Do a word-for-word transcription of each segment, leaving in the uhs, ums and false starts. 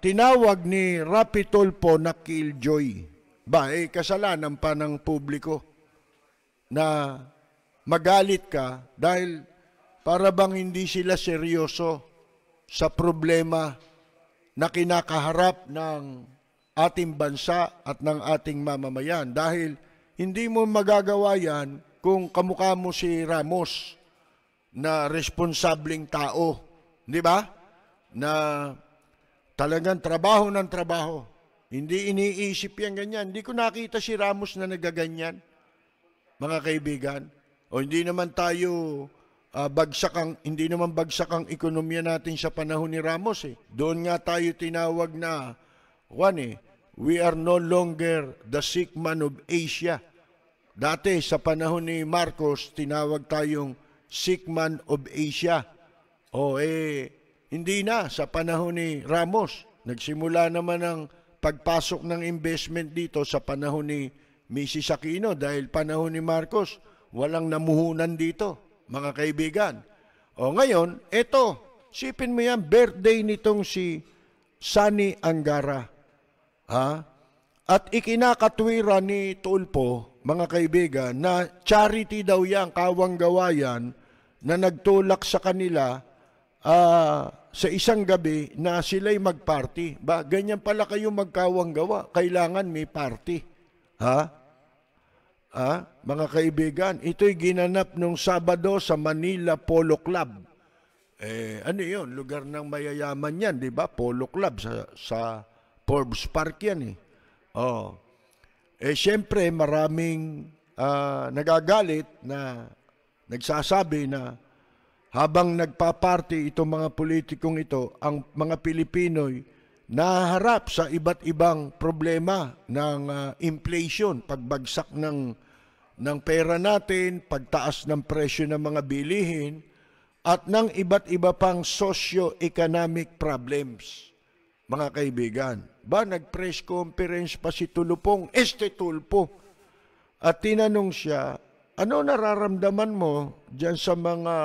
tinawag ni Rapi Tulfo na killjoy. Ba, eh, kasalanan pa ng publiko na magalit ka dahil para bang hindi sila seryoso sa problema na kinakaharap ng ating bansa at ng ating mamamayan. Dahil hindi mo magagawa yan kung kamukha mo si Ramos na responsableng tao. Di ba? Na talagang trabaho ng trabaho. Hindi iniisip yan ganyan. Hindi ko nakita si Ramos na nagaganyan, mga kaibigan. O hindi naman tayo uh, bagsak ang, hindi naman bagsak ang ekonomiya natin sa panahon ni Ramos eh. Doon nga tayo tinawag na, one eh, we are no longer the sick man of Asia. Dati sa panahon ni Marcos, tinawag tayong sick man of Asia. O eh, hindi na sa panahon ni Ramos. Nagsimula naman ang pagpasok ng investment dito sa panahon ni Missus Aquino dahil panahon ni Marcos, walang namuhunan dito, mga kaibigan. O ngayon, eto, sipin mo yan, birthday nitong si Sunny Angara. Ha? At ikinakatwira ni Tulfo, mga kaibigan, na charity daw yan, kawang gawayan, na nagtulak sa kanila uh, sa isang gabi na sila'y mag-party. Ba, ganyan pala kayo magkawang gawa. Kailangan may party. Ha? Ha? Mga kaibigan, ito'y ginanap nung Sabado sa Manila Polo Club. Eh, ano yun? Lugar ng mayayaman yan, di ba? Polo Club sa, sa Forbes Park yan eh. Oh. Eh, syempre, maraming uh, nagagalit na nagsasabi na habang nagpaparty itong mga politikong ito, ang mga Pilipino'y naharap sa iba't ibang problema ng uh, inflation, pagbagsak ng, ng pera natin, pagtaas ng presyo ng mga bilihin, at ng iba't iba pang socio-economic problems, mga kaibigan. Ba, nag-press conference pa si Tulupong, este Tulfo, at tinanong siya, ano nararamdaman mo dyan sa mga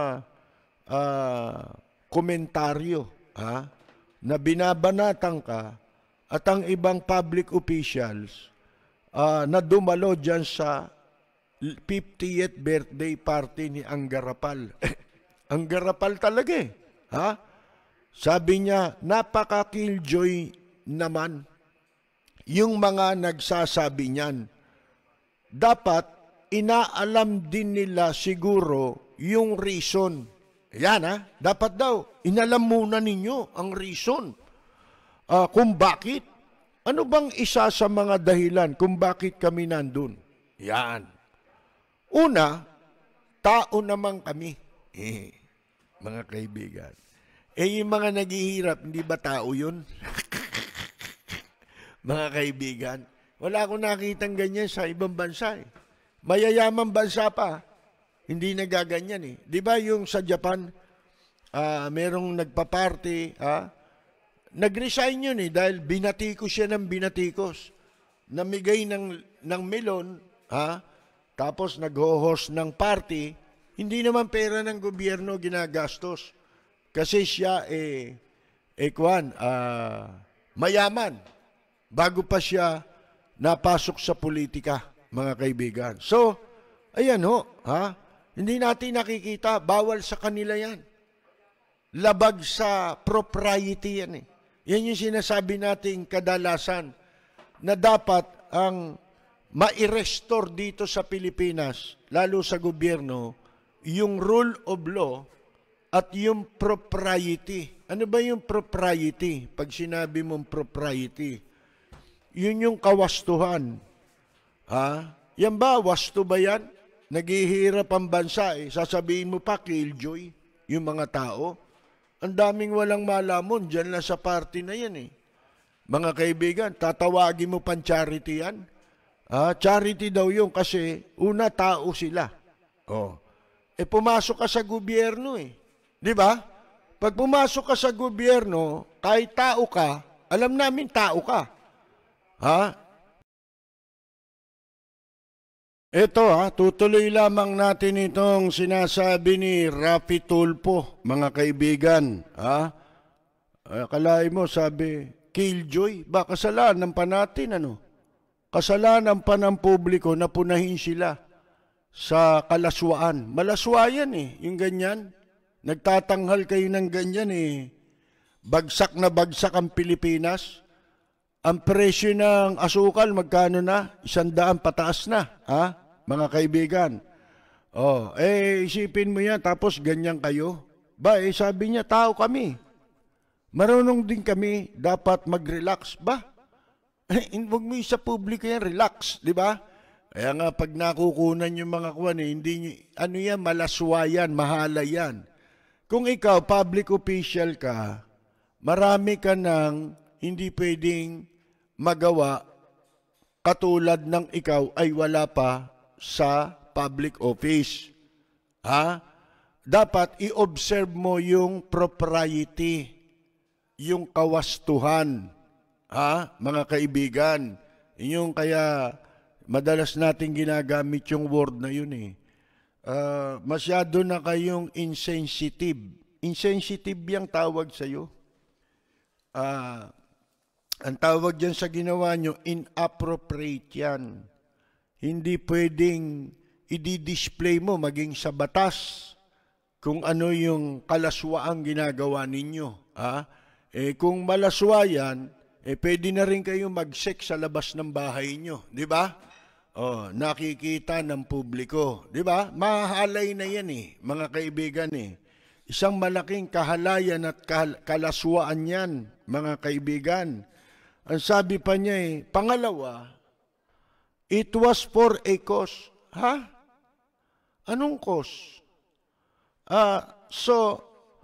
Uh, komentaryo ha, na binabanatan ka at ang ibang public officials uh, na dumalo dyan sa fiftieth birthday party ni Anggarapal. Anggarapal talaga eh. Ha? Sabi niya, napaka-killjoy naman yung mga nagsasabi niyan. Dapat inaalam din nila siguro yung reason. Yan ha, dapat daw, inalam muna ninyo ang reason uh, kung bakit. Ano bang isa sa mga dahilan kung bakit kami nandun? Yan. Una, tao naman kami. Eh, mga kaibigan. Eh, yung mga naghihirap, hindi ba tao yun? Mga kaibigan, wala akong nakitang ganyan sa ibang bansa eh. Mayayamang bansa pa. Hindi nagaganyan eh. Di ba yung sa Japan, uh, merong nagpa-party, ha? Nag-resign yun eh, dahil binatikos siya ng binatikos. Namigay ng, ng melon, ha? Tapos nag-host ng party, hindi naman pera ng gobyerno ginagastos. Kasi siya eh, eh kwan, uh, mayaman, bago pa siya napasok sa politika, mga kaibigan. So, ayan ho, ha? Hindi natin nakikita, bawal sa kanila yan. Labag sa propriety yan eh. Yan yung sinasabi nating kadalasan na dapat ang ma-restore dito sa Pilipinas, lalo sa gobyerno, yung rule of law at yung propriety. Ano ba yung propriety? Pag sinabi mong propriety, yun yung kawastuhan. Ha? Yan ba? Wasto ba yan? Naghihirap ang bansa eh. Sasabihin mo pa, killjoy, yung mga tao. Ang daming walang malamon dyan lang sa party na yan eh. Mga kaibigan, tatawagin mo pang charity yan? Ah, charity daw yun kasi una tao sila. Oh. Eh pumasok ka sa gobyerno eh. Di ba? Pag pumasok ka sa gobyerno, kahit tao ka, alam namin tao ka. Ha? Ito ha, tutuloy lamang natin itong sinasabi ni Rapi Tulfo, mga kaibigan. Ha? Akalain mo, sabi, killjoy. Ba, kasalanan pa natin, ano? Kasalanan pa ng publiko na punahin sila sa kalaswaan. Malaswa yan eh, yung ganyan. Nagtatanghal kayo ng ganyan eh. Bagsak na bagsak ang Pilipinas. Ang presyo ng asukal, magkano na? Isandaan pataas na, ha? Mga kaibigan. Oh, eh, isipin mo yan, tapos ganyan kayo. Ba, eh, sabi niya, tao kami. Marunong din kami, dapat mag-relax. Ba? Eh, huwag mo sa publiko yan, relax, di ba? Kaya nga, pag nakukunan yung mga kuwan, eh, hindi, ano yan, malaswa yan, mahala yan. Kung ikaw, public official ka, marami ka nang hindi pwedeng magawa katulad ng ikaw ay wala pa sa public office. Ha? Dapat i-observe mo yung propriety, yung kawastuhan. Ha? Mga kaibigan, yung kaya madalas natin ginagamit yung word na yun eh. Uh, masyado na kayong insensitive. Insensitive yung tawag sa'yo. Ah... Uh, Ang tawag dyan sa ginawa nyo, inappropriate yan. Hindi pwedeng i-display mo maging sa batas kung ano yung kalaswaang ginagawa ninyo. Ha? Eh, kung malaswa yan, eh, pwede na rin kayo mag-sex sa labas ng bahay nyo. Di ba? Oh, nakikita ng publiko. Di ba? Mahalay na yan eh, mga kaibigan eh. Isang malaking kahalayan at kalaswaan yan, mga kaibigan. Ang sabi pa niya eh, pangalawa, it was for a cause. Ha? Anong cause? Ah, so,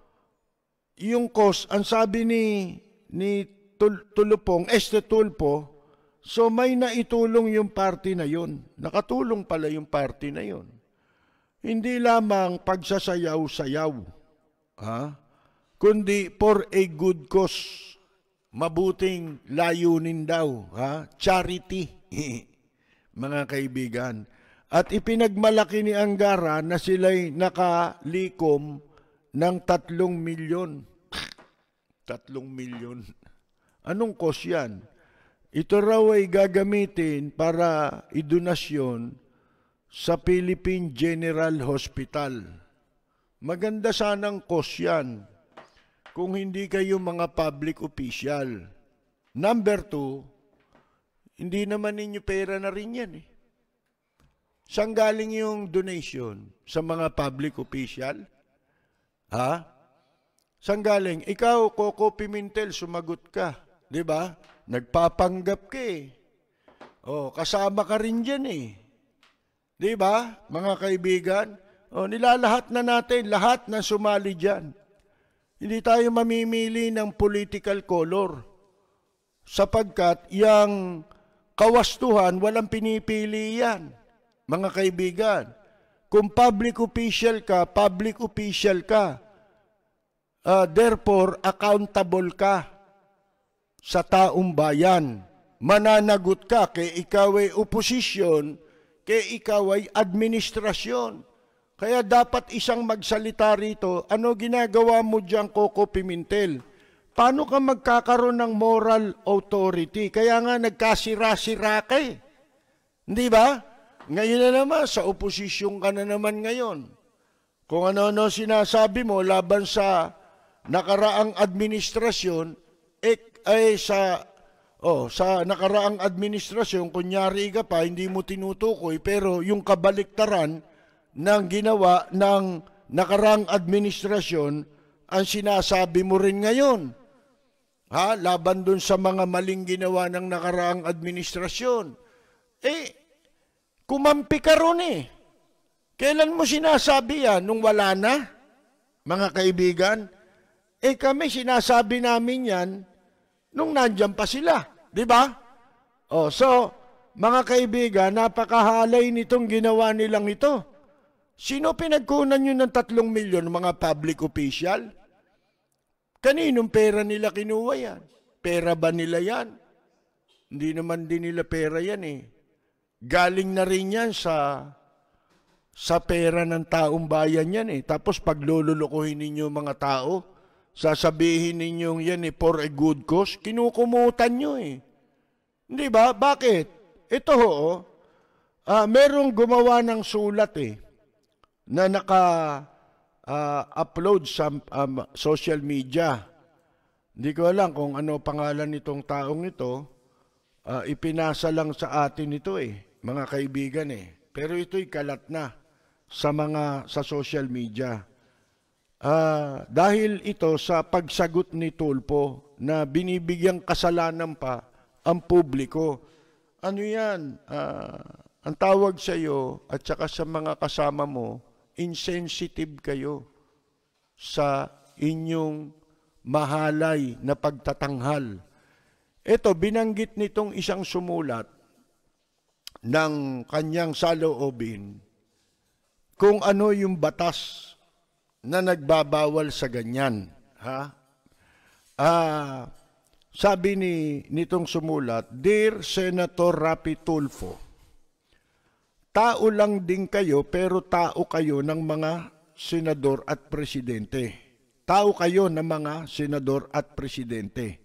yung cause, ang sabi ni, ni Tul Tulupong, Este Tulpo, so may naitulong yung party na yun. Nakatulong pala yung party na yun. Hindi lamang pagsasayaw-sayaw, ha? Kundi for a good cause. Mabuting layunin daw, ha? Charity, mga kaibigan. At ipinagmalaki ni Angara na sila'y nakalikom ng tatlong milyon. Tatlong milyon. Anong cost yan? Ito raw ay gagamitin para idonasyon sa Philippine General Hospital. Maganda sanang cost yan kung hindi kayo mga public official. Number two, hindi naman ninyo pera na rin yan eh. Saan galing yung donation sa mga public official? Ha? Saan galing? Ikaw, Coco Pimentel, sumagot ka. Di ba? Nagpapanggap ka eh. O, kasama ka rin dyan eh. Di ba, mga kaibigan? O, nilalahat na natin, lahat na sumali dyan. Hindi tayo mamimili ng political color sapagkat yung kawastuhan, walang pinipili yan, mga kaibigan. Kung public official ka, public official ka, uh, therefore accountable ka sa taong bayan. Mananagot ka kay ikaw ay oposisyon, kay ikaw ay administrasyon. Kaya dapat isang magsalita rito, ano ginagawa mo dyan, Coco Pimentel? Paano ka magkakaroon ng moral authority? Kaya nga nagkasira-sira ka eh. Hindi ba? Ngayon na naman, sa oposisyon ka na naman ngayon. Kung ano-ano sinasabi mo laban sa nakaraang administrasyon, eh, eh sa, oh, sa nakaraang administrasyon, kunyari ka pa, hindi mo tinutukoy, pero yung kabaliktaran ng ginawa ng nakarang administrasyon, ang sinasabi mo rin ngayon. Ha? Laban dun sa mga maling ginawa ng nakaraang administrasyon. Eh, kumampi ka ron eh. Kailan mo sinasabi yan? Nung wala na? Mga kaibigan? Eh kami sinasabi namin yan nung nandyan pa sila. Di ba? Oh, so, mga kaibigan, napakahalay nitong ginawa nilang ito. Sino pinagkunan nyo ng tatlong milyon, mga public official? Kaninong pera nila kinuha yan? Pera ba nila yan? Hindi naman din nila pera yan eh. Galing na rin yan sa, sa pera ng taong bayan yan eh. Tapos paglululokohin ninyo mga tao, sasabihin ninyong yan eh, for a good cause, kinukumutan nyo eh. Hindi ba? Bakit? Ito ho, uh, merong gumawa ng sulat eh, na naka-upload uh, sa um, social media. Hindi ko alam kung ano pangalan nitong taong ito. Uh, ipinasa lang sa atin ito eh, mga kaibigan eh. Pero ito'y kalat na sa mga sa social media. Uh, dahil ito sa pagsagot ni Tulfo na binibigyang kasalanan pa ang publiko. Ano yan? Uh, ang tawag sa iyo at saka sa mga kasama mo, insensitive kayo sa inyong mahalay na pagtatanghal. Ito, binanggit nitong isang sumulat ng kanyang saloobin kung ano yung batas na nagbabawal sa ganyan. Ha? Ah, sabi ni nitong sumulat, Dear Senator Rapi Tulfo, tao lang din kayo pero tao kayo ng mga senador at presidente. Tao kayo ng mga senador at presidente.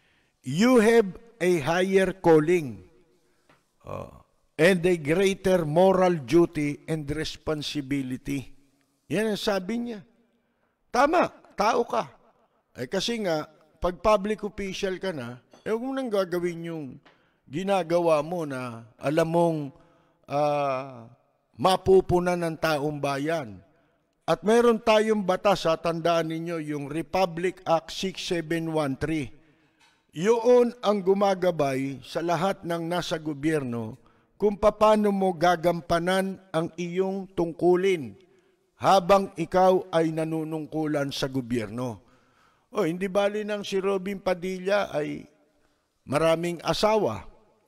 You have a higher calling uh, and a greater moral duty and responsibility. Yan ang sabi niya. Tama, tao ka. Eh kasi nga, pag public official ka na, eh huwag mo nang gagawin yung ginagawa mo na alam mong uh, mapupunan ng taong bayan. At meron tayong batas, ha, tandaan ninyo, yung Republic Act six seven one three. Yun ang gumagabay sa lahat ng nasa gobyerno kung paano mo gagampanan ang iyong tungkulin habang ikaw ay nanunungkulan sa gobyerno. O, hindi bali nang si Robin Padilla ay maraming asawa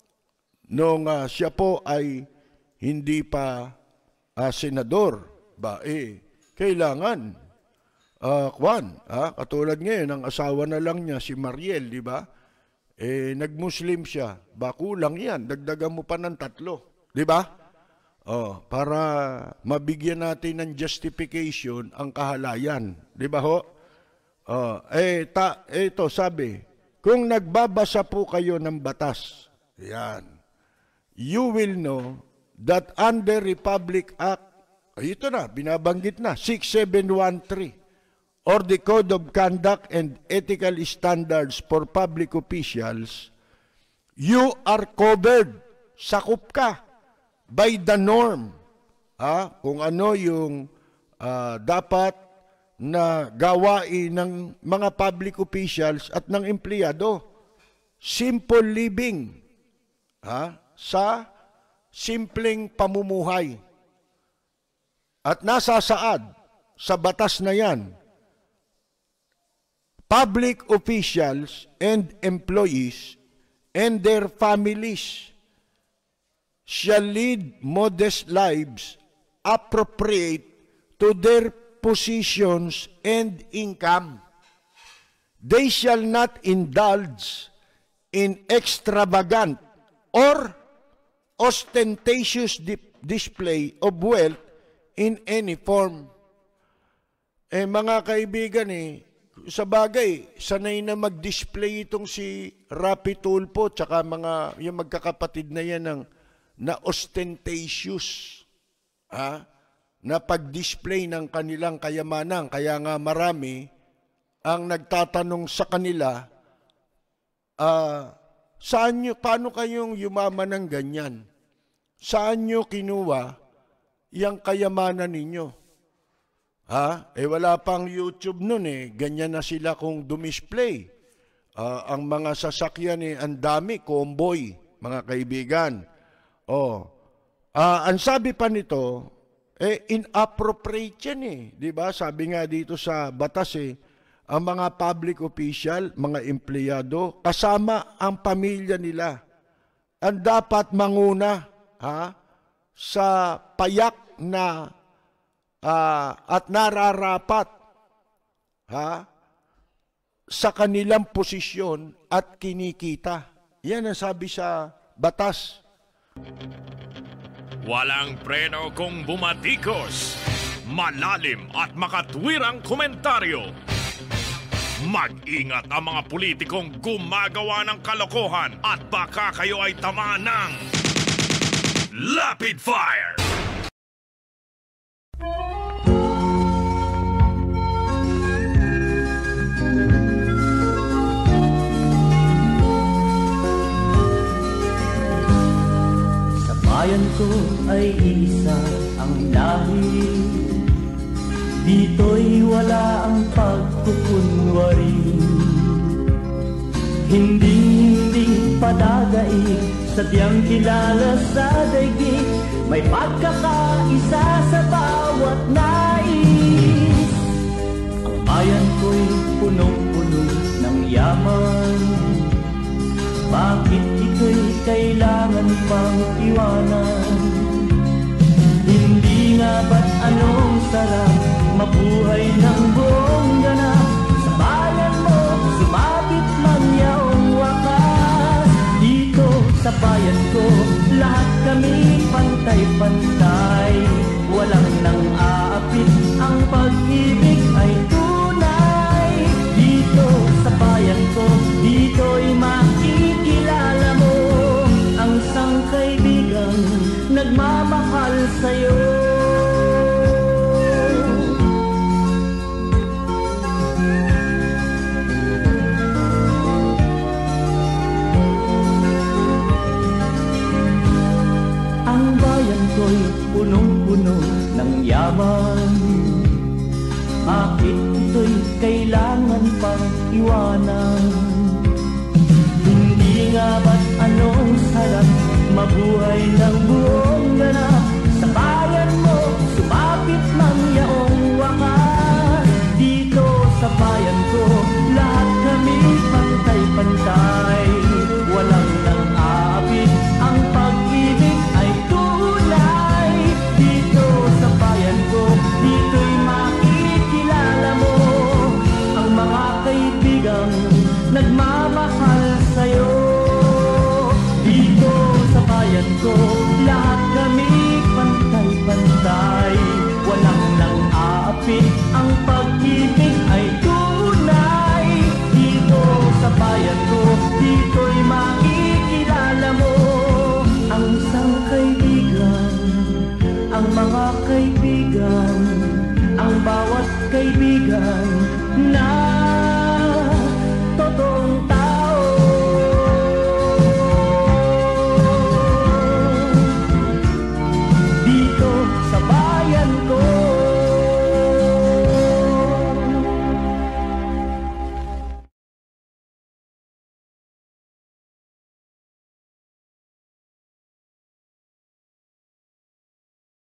nung uh, siya po ay hindi pa uh, senador. Ba, eh, kailangan, uh, kwan, ah, katulad ngayon, ang asawa na lang niya, si Mariel, di ba? Eh, nag-Muslim siya. Ba, kulang yan. Dagdagan mo pa ng tatlo. Di ba? Oh, para mabigyan natin ng justification ang kahalayan. Di ba ho? Oh, eh, ta, eh, ito, sabi, kung nagbabasa po kayo ng batas, yan, you will know that under Republic Act, ay, ito na, binabanggit na, six seven one three, or the Code of Conduct and Ethical Standards for Public Officials, you are covered, sakop ka, by the norm. Ha? Kung ano yung uh, dapat na gawain ng mga public officials at ng empleyado. Simple living. Ha? Sa simpleng pamumuhay. At nasasaad sa batas na yan, public officials and employees and their families shall lead modest lives appropriate to their positions and income. They shall not indulge in extravagant or ostentatious di display of wealth in any form. Eh mga kaibigan eh, sa bagay, sanay na mag-display itong si Rapi Tulfo tsaka mga, yung magkakapatid na yan ng, na ostentatious, ha? Na pag-display ng kanilang kayamanan. Kaya nga marami ang nagtatanong sa kanila, uh, saan nyo, paano kayong yumaman ng ganyan? Saan nyo kinuha yung kayamanan ninyo? Ha? Eh wala pang YouTube nun eh. Ganyan na sila kung dumisplay. Uh, ang mga sasakyan eh, ang dami, convoy, mga kaibigan. Oh. Uh, ang sabi pa nito, eh inappropriate yan eh. Diba? Sabi nga dito sa batas eh, ang mga public official, mga empleyado, kasama ang pamilya nila, ang dapat manguna ha, sa payak na uh, at nararapat ha, sa kanilang posisyon at kinikita. Yan ang sabi sa batas. Walang preno kung bumatikos, malalim at makatwirang komentaryo. Mag-ingat ang mga politikong gumagawa ng kalokohan at baka kayo ay tamaan ng Lapid Fire! Sa bayan ko ay isa ang lahi, dito'y wala ang pagkukunwari. Hindi-hindi padagay, sadyang kilala sa daigdig, may pagkakaisa sa bawat nais. Ang bayan ko'y punong-puno ng yaman, bakit ito'y kailangan pang iwanan? Hindi nga ba't anong sarap mabuhay ng buong ganap? Sa bayan mo, sumabit man yaong wakas. Dito sa bayan ko, lahat kami pantay-pantay. Walang nang aapit, ang pag-ibig ay tunay. Dito sa bayan ko, dito'y makikilala mo ang isang kaibigang nagmamahal sa'yo. Ang bayan ko'y punong-puno ng yaman, bakit ito'y kailangan pang iwanan? Hindi nga ba't anong sarap mabuhay ng buong ganap? Sa bayan mo, sumapit man yaong wakas. Dito sa bayan ko, lahat kami pantay-pantay. Walang nang aapit, ang pag-ibig ay tunay. Dito sa bayan ko, dito'y makikilala mo ang mga kaibigang nagmamahal sa'yo. Dito sa bayan ko,